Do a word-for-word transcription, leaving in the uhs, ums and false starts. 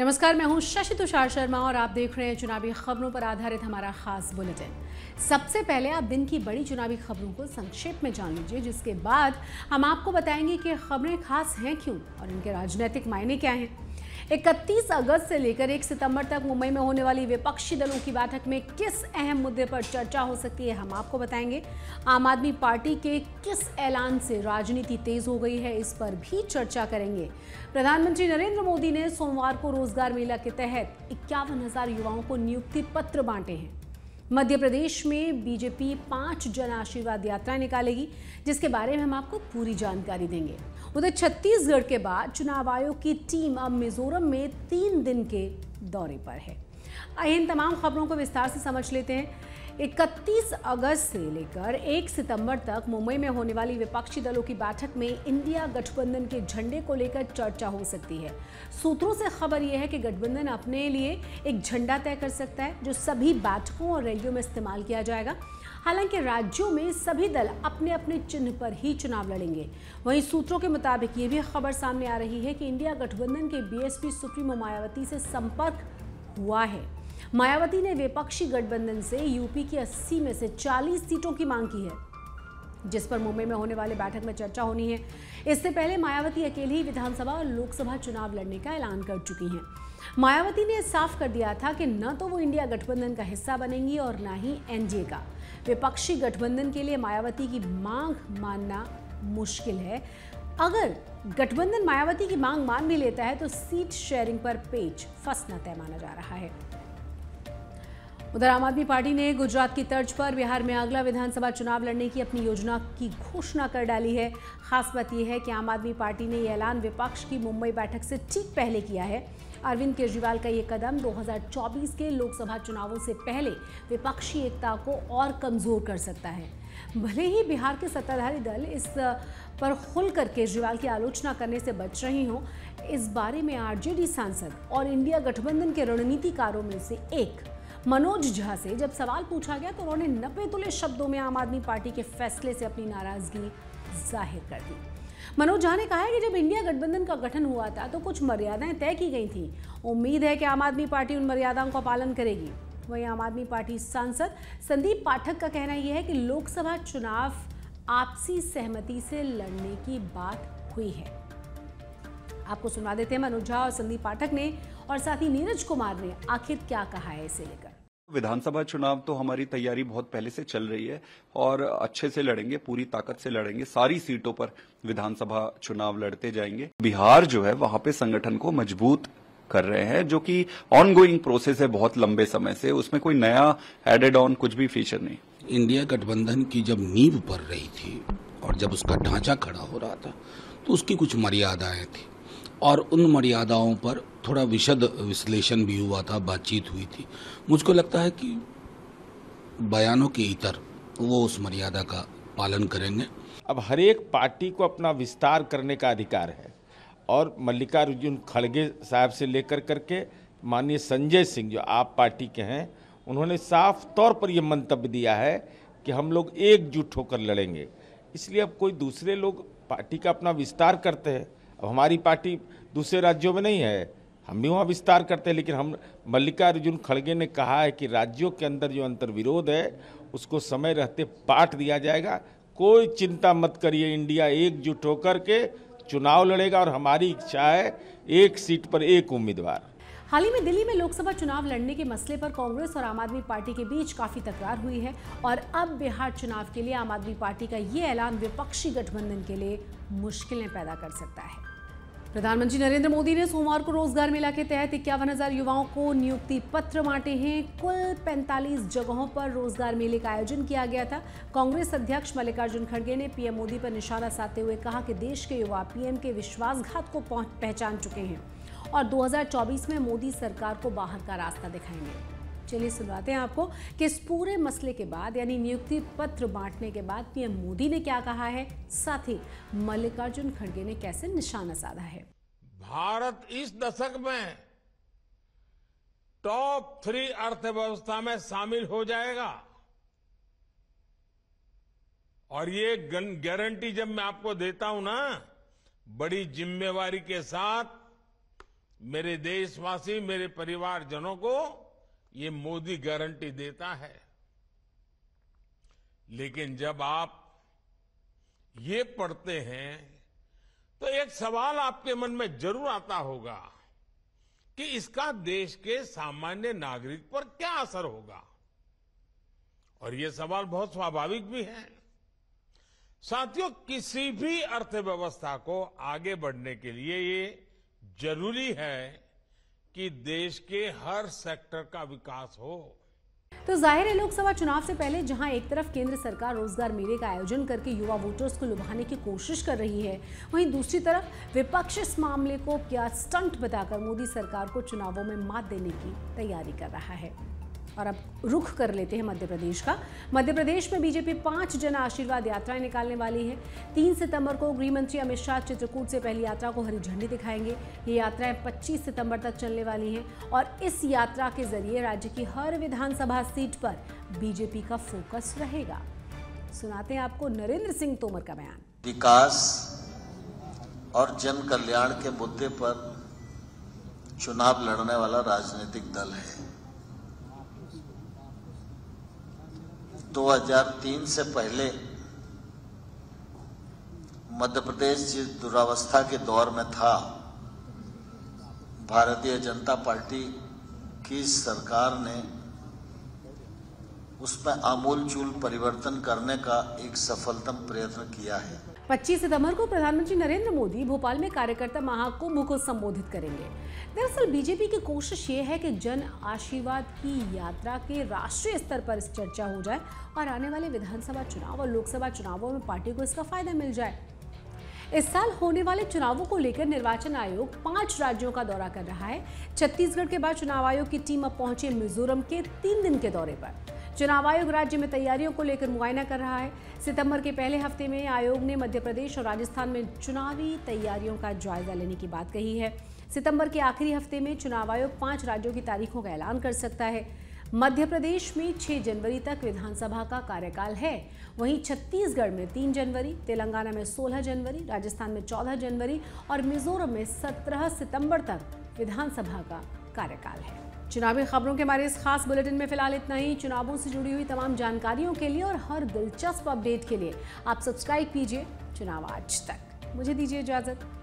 नमस्कार, मैं हूं शशि तुषार शर्मा और आप देख रहे हैं चुनावी खबरों पर आधारित हमारा खास बुलेटिन। सबसे पहले आप दिन की बड़ी चुनावी खबरों को संक्षेप में जान लीजिए, जिसके बाद हम आपको बताएंगे कि खबरें खास हैं क्यों और इनके राजनीतिक मायने क्या हैं। इकतीस अगस्त से लेकर एक सितंबर तक मुंबई में होने वाली विपक्षी दलों की बैठक में किस अहम मुद्दे पर चर्चा हो सकती है, हम आपको बताएंगे। आम आदमी पार्टी के किस ऐलान से राजनीति तेज हो गई है, इस पर भी चर्चा करेंगे। प्रधानमंत्री नरेंद्र मोदी ने सोमवार को रोजगार मेला के तहत इक्यावन हजार युवाओं को नियुक्ति पत्र बांटे हैं। मध्य प्रदेश में बीजेपी पांच जन आशीर्वाद यात्रा निकालेगी, जिसके बारे में हम आपको पूरी जानकारी देंगे। उधर छत्तीसगढ़ के बाद चुनाव आयोग की टीम अब मिजोरम में तीन दिन के दौरे पर है। आइए इन तमाम खबरों को विस्तार से समझ लेते हैं। इकतीस अगस्त से लेकर एक सितंबर तक मुंबई में होने वाली विपक्षी दलों की बैठक में इंडिया गठबंधन के झंडे को लेकर चर्चा हो सकती है। सूत्रों से खबर यह है कि गठबंधन अपने लिए एक झंडा तय कर सकता है, जो सभी बैठकों और रैलियों में इस्तेमाल किया जाएगा। हालांकि राज्यों में सभी दल अपने अपने चिन्ह पर ही चुनाव लड़ेंगे। वहीं सूत्रों के मुताबिक ये भी खबर सामने आ रही है कि इंडिया गठबंधन के बीएसपी सुप्रीमो मायावती से संपर्क हुआ है। मायावती ने विपक्षी गठबंधन से यूपी की अस्सी में से चालीस सीटों की मांग की है, जिस पर मुंबई में होने वाली बैठक में चर्चा होनी है। इससे पहले मायावती अकेली ही विधानसभा और लोकसभा चुनाव लड़ने का ऐलान कर चुकी हैं। मायावती ने साफ कर दिया था कि न तो वो इंडिया गठबंधन का हिस्सा बनेंगी और न ही एनडीए का। विपक्षी गठबंधन के लिए मायावती की मांग मानना मुश्किल है। अगर गठबंधन मायावती की मांग मान भी लेता है तो सीट शेयरिंग पर पेच फंसना तय माना जा रहा है। उधर आम आदमी पार्टी ने गुजरात की तर्ज पर बिहार में अगला विधानसभा चुनाव लड़ने की अपनी योजना की घोषणा कर डाली है। खास बात यह है कि आम आदमी पार्टी ने यह ऐलान विपक्ष की मुंबई बैठक से ठीक पहले किया है। अरविंद केजरीवाल का ये कदम दो हज़ार चौबीस के लोकसभा चुनावों से पहले विपक्षी एकता को और कमजोर कर सकता है। भले ही बिहार के सत्ताधारी दल इस पर खुलकर केजरीवाल की आलोचना करने से बच रही हों, इस बारे में आरजेडी सांसद और इंडिया गठबंधन के रणनीतिकारों में से एक मनोज झा से जब सवाल पूछा गया तो उन्होंने नपे तुले शब्दों में आम आदमी पार्टी के फैसले से अपनी नाराजगी जाहिर कर दी। मनोज झा ने कहा है कि जब इंडिया गठबंधन का गठन हुआ था तो कुछ मर्यादाएं तय की गई थी। उम्मीद है कि आम आदमी पार्टी उन मर्यादाओं का पालन करेगी। वहीं आम आदमी पार्टी सांसद संदीप पाठक का कहना यह है कि लोकसभा चुनाव आपसी सहमति से लड़ने की बात हुई है। आपको सुना देते हैं मनोज झा और संदीप पाठक ने और साथ ही नीरज कुमार ने आखिर क्या कहा है इसे लेकर। विधानसभा चुनाव तो हमारी तैयारी बहुत पहले से चल रही है और अच्छे से लड़ेंगे, पूरी ताकत से लड़ेंगे। सारी सीटों पर विधानसभा चुनाव लड़ते जाएंगे। बिहार जो है वहां पे संगठन को मजबूत कर रहे हैं, जो कि ऑनगोइंग प्रोसेस है बहुत लंबे समय से। उसमें कोई नया एडेड ऑन कुछ भी फीचर नहीं। इंडिया गठबंधन की जब नींव पड़ रही थी और जब उसका ढांचा खड़ा हो रहा था तो उसकी कुछ मर्यादाएं थी और उन मर्यादाओं पर थोड़ा विशद विश्लेषण भी हुआ था, बातचीत हुई थी। मुझको लगता है कि बयानों के इतर वो उस मर्यादा का पालन करेंगे। अब हर एक पार्टी को अपना विस्तार करने का अधिकार है और मल्लिकार्जुन खड़गे साहब से लेकर करके माननीय संजय सिंह जो आप पार्टी के हैं, उन्होंने साफ तौर पर यह मंतव्य दिया है कि हम लोग एकजुट होकर लड़ेंगे। इसलिए अब कोई दूसरे लोग पार्टी का अपना विस्तार करते हैं। अब हमारी पार्टी दूसरे राज्यों में नहीं है, हम भी वहाँ विस्तार करते हैं, लेकिन हम मल्लिकार्जुन खड़गे ने कहा है कि राज्यों के अंदर जो अंतर्विरोध है उसको समय रहते पाट दिया जाएगा। कोई चिंता मत करिए, इंडिया एकजुट होकर के चुनाव लड़ेगा और हमारी इच्छा है एक सीट पर एक उम्मीदवार। हाल ही में दिल्ली में लोकसभा चुनाव लड़ने के मसले पर कांग्रेस और आम आदमी पार्टी के बीच काफी तकरार हुई है और अब बिहार चुनाव के लिए आम आदमी पार्टी का ये ऐलान विपक्षी गठबंधन के लिए मुश्किलें पैदा कर सकता है। प्रधानमंत्री नरेंद्र मोदी ने सोमवार को रोजगार मेला के तहत इक्यावन हजार युवाओं को नियुक्ति पत्र बांटे हैं। कुल पैंतालीस जगहों पर रोजगार मेले का आयोजन किया गया था। कांग्रेस अध्यक्ष मल्लिकार्जुन खड़गे ने पीएम मोदी पर निशाना साधते हुए कहा कि देश के युवा पीएम के विश्वासघात को पहचान चुके हैं और दो हज़ार चौबीस में मोदी सरकार को बाहर का रास्ता दिखाएंगे। चलिए सुनवाते हैं आपको कि इस पूरे मसले के बाद यानी नियुक्ति पत्र बांटने के बाद पीएम मोदी ने क्या कहा है, साथ ही मल्लिकार्जुन खड़गे ने कैसे निशाना साधा है। भारत इस दशक में टॉप थ्री अर्थव्यवस्था में शामिल हो जाएगा और ये गारंटी जब मैं आपको देता हूं ना, बड़ी जिम्मेवारी के साथ मेरे देशवासी, मेरे परिवारजनों को ये मोदी गारंटी देता है। लेकिन जब आप ये पढ़ते हैं तो एक सवाल आपके मन में जरूर आता होगा कि इसका देश के सामान्य नागरिक पर क्या असर होगा। और ये सवाल बहुत स्वाभाविक भी है। साथियों, किसी भी अर्थव्यवस्था को आगे बढ़ने के लिए ये जरूरी है कि देश के हर सेक्टर का विकास हो। तो जाहिर है, लोकसभा चुनाव से पहले जहां एक तरफ केंद्र सरकार रोजगार मेले का आयोजन करके युवा वोटर्स को लुभाने की कोशिश कर रही है, वहीं दूसरी तरफ विपक्ष इस मामले को क्या स्टंट बताकर मोदी सरकार को चुनावों में मात देने की तैयारी कर रहा है। और अब रुख कर लेते हैं मध्य प्रदेश का। मध्य प्रदेश में बीजेपी पांच जन आशीर्वाद यात्राएं निकालने वाली है। तीन सितंबर को गृह मंत्री अमित शाह चित्रकूट से पहली यात्रा को हरी झंडी दिखाएंगे। ये यात्राएं पच्चीस सितंबर तक चलने वाली हैं और इस यात्रा के जरिए राज्य की हर विधानसभा सीट पर बीजेपी का फोकस रहेगा। सुनाते हैं आपको नरेंद्र सिंह तोमर का बयान। विकास और जन कल्याण के मुद्दे पर चुनाव लड़ने वाला राजनीतिक दल है। दो हज़ार तीन से पहले मध्य प्रदेश जिस दुरावस्था के दौर में था, भारतीय जनता पार्टी की सरकार ने उसमें आमूलचूल परिवर्तन करने का एक सफलतम प्रयत्न किया है। पच्चीस सितंबर को प्रधानमंत्री नरेंद्र मोदी भोपाल में कार्यकर्ता महाकुंभ को संबोधित करेंगे। दरअसल बीजेपी की कोशिश ये है कि जन आशीर्वाद की यात्रा के राष्ट्रीय स्तर पर इस चर्चा हो जाए और आने वाले विधानसभा चुनाव और लोकसभा चुनावों में पार्टी को इसका फायदा मिल जाए। इस साल होने वाले चुनावों को लेकर निर्वाचन आयोग पांच राज्यों का दौरा कर रहा है। छत्तीसगढ़ के बाद चुनाव आयोग की टीम अब पहुंचे मिजोरम के तीन दिन के दौरे पर। चुनाव आयोग राज्य में तैयारियों को लेकर मुआयना कर रहा है। सितंबर के पहले हफ्ते में आयोग ने मध्य प्रदेश और राजस्थान में चुनावी तैयारियों का जायजा लेने की बात कही है। सितंबर के आखिरी हफ्ते में चुनाव आयोग पांच राज्यों की तारीखों का ऐलान कर सकता है। मध्य प्रदेश में छह जनवरी तक विधानसभा का कार्यकाल है। वहीं छत्तीसगढ़ में तीन जनवरी, तेलंगाना में सोलह जनवरी, राजस्थान में चौदह जनवरी और मिजोरम में सत्रह सितंबर तक विधानसभा का कार्यकाल है। चुनावी खबरों के हमारे इस खास बुलेटिन में फिलहाल इतना ही। चुनावों से जुड़ी हुई तमाम जानकारियों के लिए और हर दिलचस्प अपडेट के लिए आप सब्सक्राइब कीजिए चुनाव आज तक। मुझे दीजिए इजाजत।